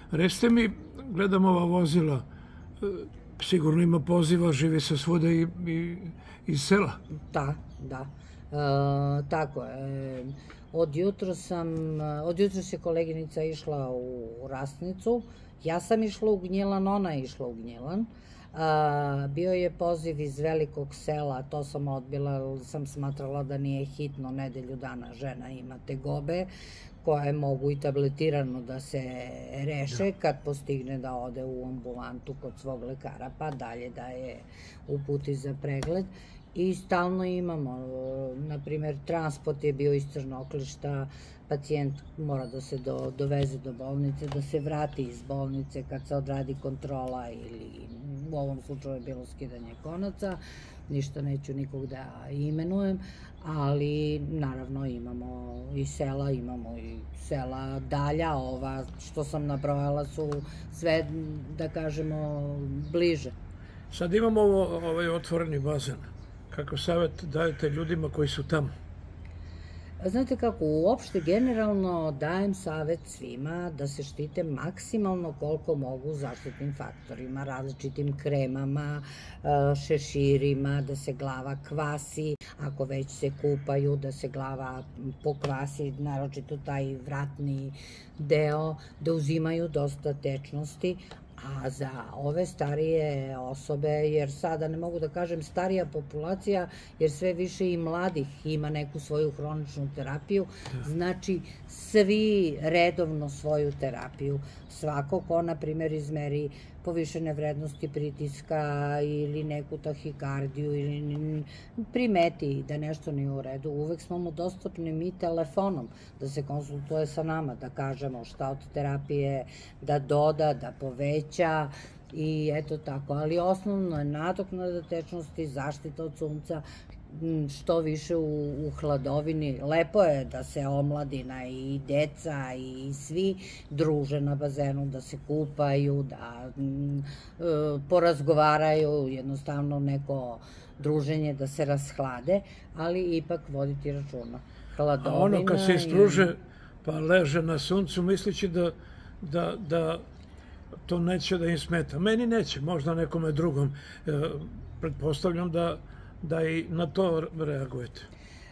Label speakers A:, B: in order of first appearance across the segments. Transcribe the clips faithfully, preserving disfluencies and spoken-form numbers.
A: Recite mi, gledam ova vozila, sigurno ima poziva, živi se svuda i iz sela.
B: Da, da. Tako je. Od jutro sam, od jutro je koleginica išla u Rasnicu, ja sam išla u Gnjilan, ona je išla u Gnjilan. Bio je poziv iz Velikog Sela, to sam odbila, jer sam smatrala da nije hitno, nedelju dana žena ima tegobe, koje mogu i tabletirano da se reše kad postigne da ode u ambulantu kod svog lekara, pa dalje da je uputi za pregled. I stalno imamo, na primjer, transport je bio iz Crnoklišta, pacijent mora da se doveze do bolnice, da se vrati iz bolnice kad se odradi kontrola ili u ovom slučaju je bilo skidanje konaca, ništa neću nikog da imenujem, ali naravno imamo i sela, imamo i sela dalja, ova što sam nabrojala su sve, da kažemo, bliže.
A: Sad imamo ovaj otvoreni bazen. Kakav savjet dajete ljudima koji su tamo?
B: Znate kako, uopšte generalno dajem savjet svima da se štite maksimalno koliko mogu zaštitnim faktorima, različitim kremama, šeširima, da se glava kvasi, ako već se kupaju, da se glava pokvasi, naročito taj vratni deo, da uzimaju dosta tečnosti. A za ove starije osobe, jer sada ne mogu da kažem starija populacija, jer sve više i mladih ima neku svoju hroničnu terapiju, znači svi redovno svoju terapiju. Svako ko, na primjer, izmeri povišene vrednosti pritiska ili neku tahikardiju ili primeti da nešto nije u redu, uvek smo mu dostupni mi telefonom da se konsultuje sa nama, da kažemo šta od terapije da doda, da poveća i eto tako. Ali osnovno je nadoknada tečnosti, zaštita od sunca, što više u hladovini. Lepo je da se omladina i deca i svi druže na bazenu, da se kupaju, da porazgovaraju, jednostavno neko druženje da se rashlade, ali ipak voditi računa.
A: A ono kad se ispruže pa leže na suncu misleći da to neće da im smeta. Meni neće, možda nekome drugom. Pretpostavljam da da i na to reagujete.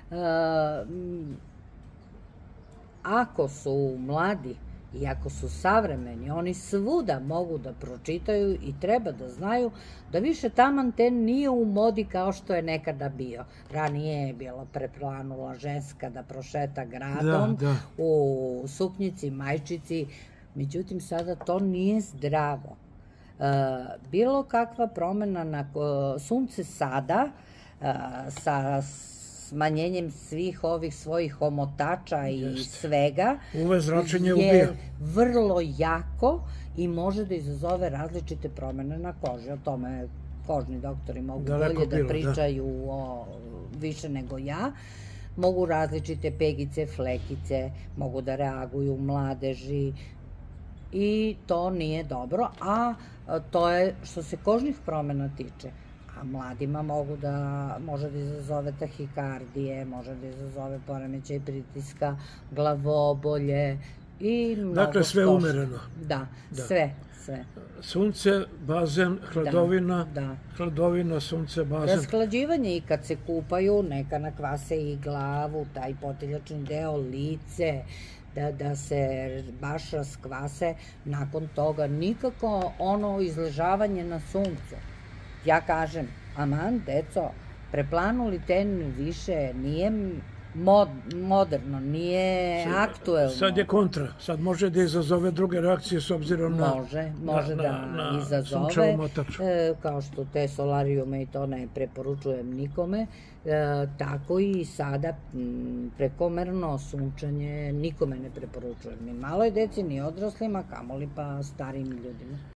B: Ako su mladi i ako su savremeni, oni svuda mogu da pročitaju i treba da znaju da više taman ten nije u modi kao što je nekada bio. Ranije je bila preplanula ženska da prošeta gradom u suknjici, majčici, međutim sada to nije zdravo. Bilo kakva promena na sunce sada, sa smanjenjem svih ovih svojih omotača i svega, je vrlo jako i može da izazove različite promene na koži. O tome kožni doktori mogu bolje da pričaju više nego ja. Mogu različite pegice, flekice, mogu da reaguju u mladeži i to nije dobro, a to je što se kožnih promena tiče. A mladima mogu da, može da izazove tahikardije, može da izazove poremećaj pritiska, glavobolje i mnogo što...
A: Dakle, sve umereno.
B: Da, sve, sve.
A: Sunce, bazen, hladovina, hladovina, sunce, bazen.
B: Rashlađivanje i kad se kupaju, neka nakvase i glavu, taj poteljačni deo, lice, da se baš raskvase, nakon toga nikako ono izležavanje na suncu. Ja kažem, aman, deco, preplanuli ten više nije moderno, nije aktuelno.
A: Sad je kontra, sad može da izazove druge reakcije s obzirom na
B: Može, može da izazove, kao što te solarijume i to ne preporučujem nikome, tako i sada prekomerno sunčanje nikome ne preporučujem, ni maloj deci, ni odraslima, kamoli pa starijim ljudima.